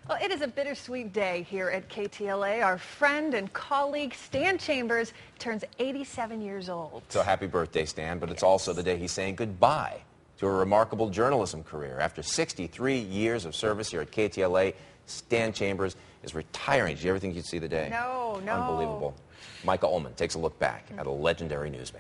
Well, it is a bittersweet day here at KTLA. Our friend and colleague Stan Chambers turns 87 years old. So happy birthday, Stan, but it's also the day he's saying goodbye to a remarkable journalism career. After 63 years of service here at KTLA, Stan Chambers is retiring. Did you ever think you'd see the day? No. Unbelievable. Micah Ullman takes a look back at a legendary newsman.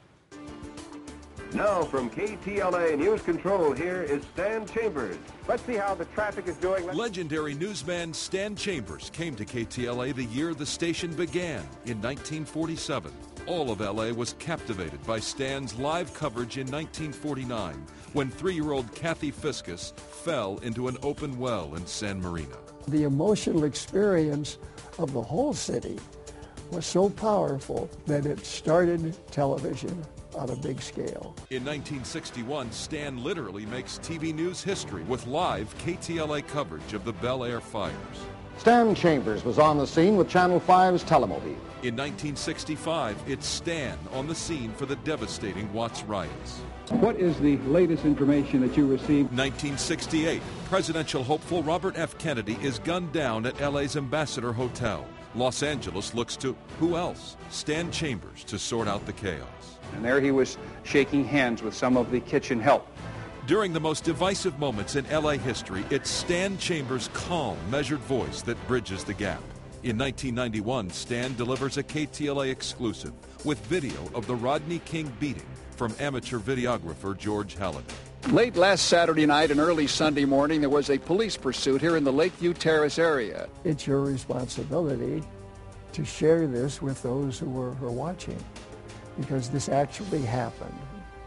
Now from KTLA News Control, here is Stan Chambers. Let's see how the traffic is doing. Legendary newsman Stan Chambers came to KTLA the year the station began in 1947. All of LA was captivated by Stan's live coverage in 1949 when 3-year-old Kathy Fiscus fell into an open well in San Marino. The emotional experience of the whole city was so powerful that it started television on a big scale. In 1961, Stan literally makes TV news history with live KTLA coverage of the Bel Air fires. Stan Chambers was on the scene with Channel 5's Telemobile. In 1965, it's Stan on the scene for the devastating Watts riots. What is the latest information that you received? 1968, presidential hopeful Robert F. Kennedy is gunned down at LA's Ambassador Hotel. Los Angeles looks to who else? Stan Chambers to sort out the chaos. And there he was shaking hands with some of the kitchen help. During the most divisive moments in LA history, it's Stan Chambers' calm, measured voice that bridges the gap. In 1991, Stan delivers a KTLA exclusive with video of the Rodney King beating from amateur videographer George Halliday. Late last Saturday night and early Sunday morning, there was a police pursuit here in the Lakeview Terrace area. It's your responsibility to share this with those who are watching, because this actually happened.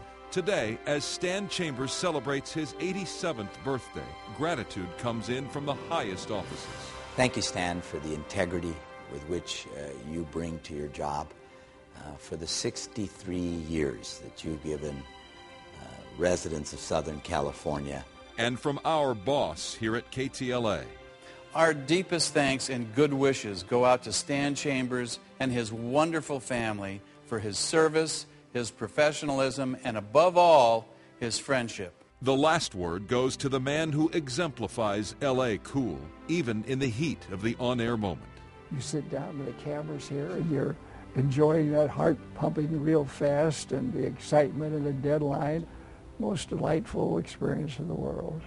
Today, as Stan Chambers celebrates his 87th birthday, gratitude comes in from the highest offices. Thank you, Stan, for the integrity with which you bring to your job, for the 63 years that you've given residents of Southern California. And from our boss here at KTLA. Our deepest thanks and good wishes go out to Stan Chambers and his wonderful family for his service, his professionalism, and above all, his friendship. The last word goes to the man who exemplifies LA cool, even in the heat of the on-air moment. You sit down to the cameras here and you're enjoying that heart pumping real fast and the excitement of the deadline. Most delightful experience in the world.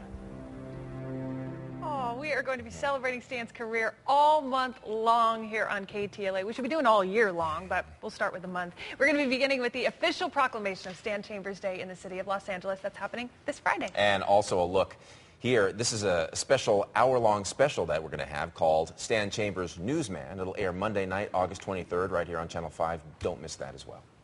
Oh, we are going to be celebrating Stan's career all month long here on KTLA. We should be doing all year long, but we'll start with the month. We're going to be beginning with the official proclamation of Stan Chambers Day in the city of Los Angeles. That's happening this Friday. And also a look here. This is a special hour-long special that we're going to have called Stan Chambers Newsman. It'll air Monday night, August 23rd, right here on Channel 5. Don't miss that as well.